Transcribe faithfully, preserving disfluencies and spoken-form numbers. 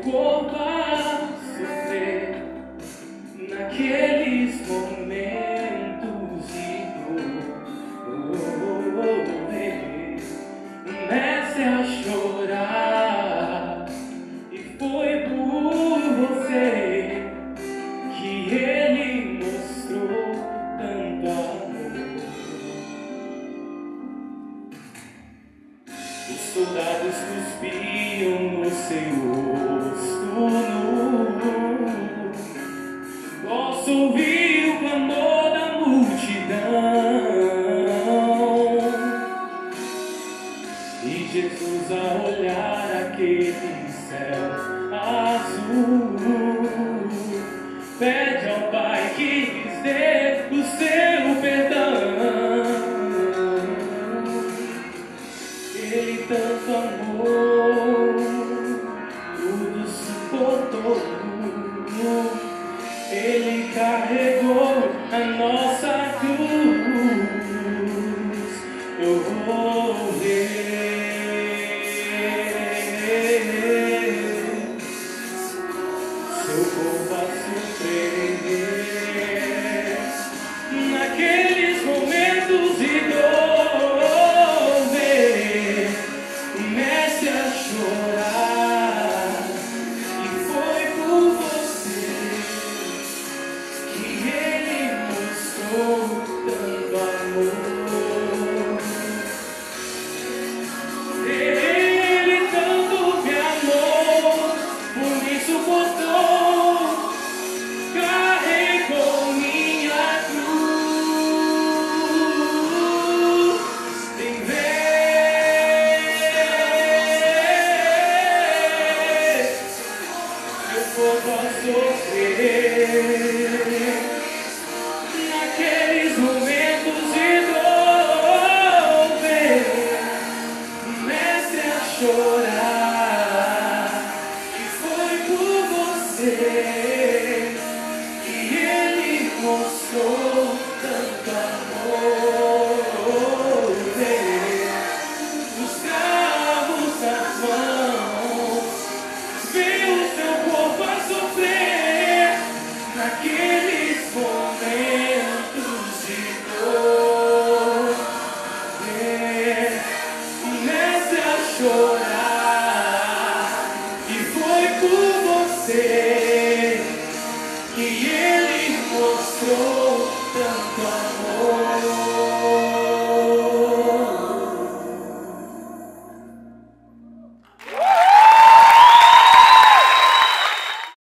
corpo a sofrer naqueles momentos de dor. Oh, oh, oh, oh, o mestre a chorar, e foi por você que ele mostrou tanto amor. Os soldados cuspiam no seu rosto nu. Posso ouvir o clamor da multidão, e Jesus a olhar aquele céu azul pede ao Pai que